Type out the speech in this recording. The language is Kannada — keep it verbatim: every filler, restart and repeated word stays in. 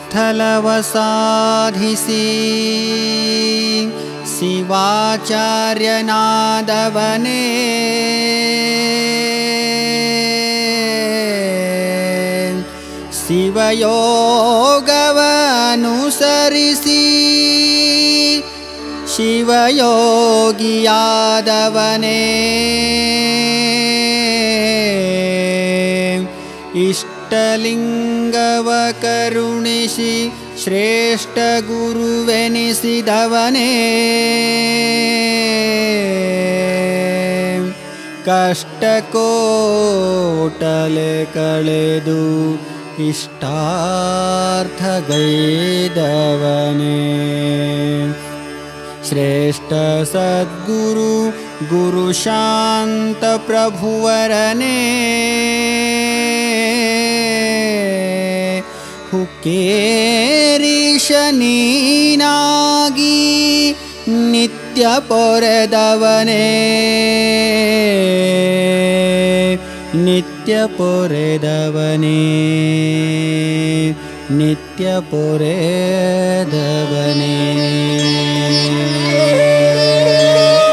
ಸ್ಥಳವ ಸಾಧಿಸಿ ಶಿವಾಚಾರ್ಯನಾದವನೇ ಶಿವಯೋಗವನುಸರಿಸಿ ಶಿವಯೋಗಿಯಾದವನೇ ಇಷ್ಟಲಿಂಗವ ಕರುಣಿಸಿ ಶ್ರೇಷ್ಠ ಗುರುವೆನಿಸಿದವನೇ ಕಷ್ಟಕೋಟಲೆ ಕಳೆದು ಇಷ್ಟಾರ್ಥಗೈದವನೇ ಶ್ರೇಷ್ಠ ಸದ್ಗುರು ಗುರು ಶಾಂತ ಪ್ರಭುವರನೇ ಹುಕ್ಕೇರೀಶ ನೀನಾಗಿ ನಿತ್ಯ ಪೊರೆದವನೇ ನಿತ್ಯ ಪೊರೆದವನೇ ನಿತ್ಯ ಪೊರೆದವನೇ